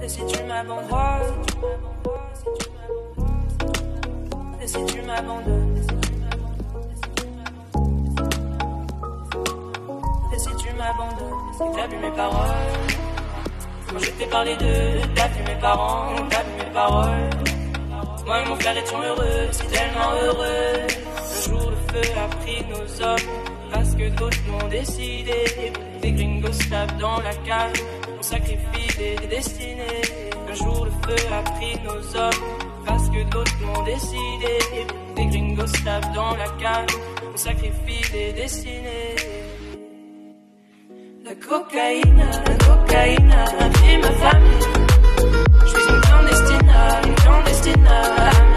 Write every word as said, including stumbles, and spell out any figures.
Et si tu m'abandonnes, et si tu m'abandonnes, et si tu m'abandonnes, est-ce que t'as vu mes paroles? Quand je t'ai parlé d'eux, t'as vu mes parents, t'as vu mes paroles. Moi et mon frère étions heureux, si tellement heureux. Un jour le feu a pris nos hommes, parce que d'autres l'ont décidé. Des gringos tapent dans la cale, on sacrifie des, des destinées. Un jour le feu a pris nos hommes, parce que d'autres l'ont décidé. Des gringos tapent dans la cale, on sacrifie des destinées. La cocaïne, la cocaïne a pris ma famille. Je suis une clandestine, une clandestine.